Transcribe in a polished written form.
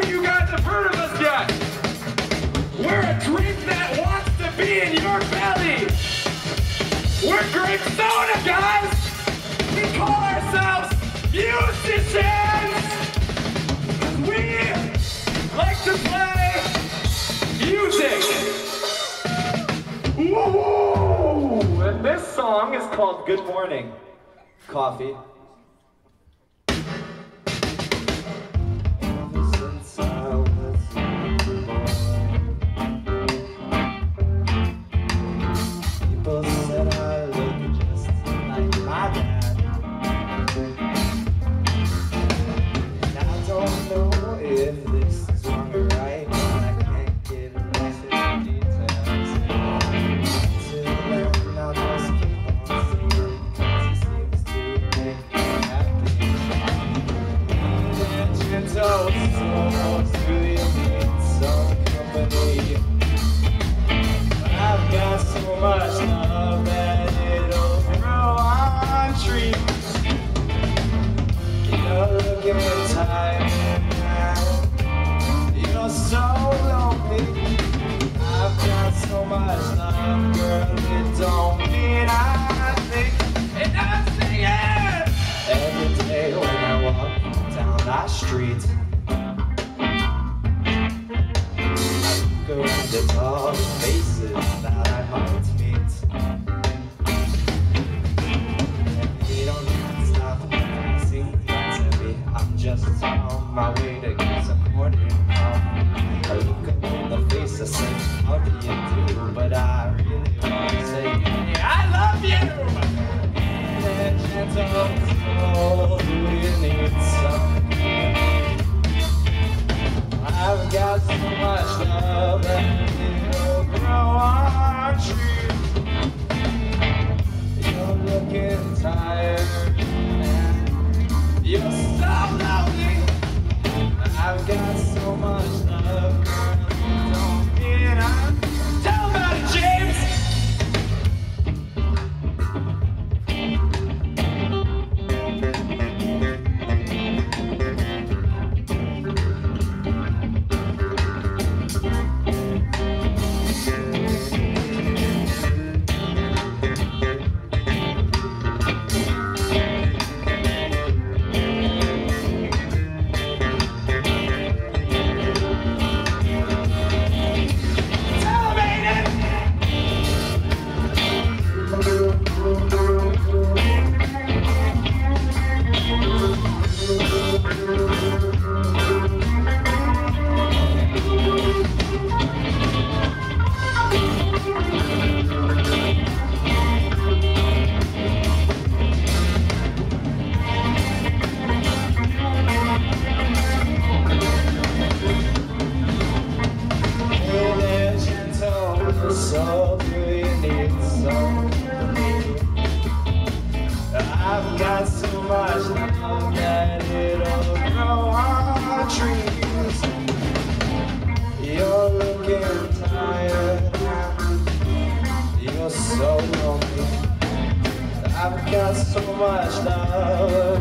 of you guys have heard of us yet. We're a drink that wants to be in your belly. We're grape soda, guys. We call ourselves musicians. We like to play music. Woo-hoo! And this song is called Good Morning, Coffee. Street. I look around the tall faces that I might meet. They don't even stop passing to me. I'm just on my way to get some morning coffee. I look up in the face and say, how do you do? But I really want to say, I love you! And gentle soul, do you need some? I've got so much love that it'll grow on trees. You're looking tired and you're so lonely. I've got so much love, girl, you don't need it. Tell about it, James! So do you need some? I've got so much love that it'll grow on trees. You're looking tired now. You're so lonely. I've got so much love.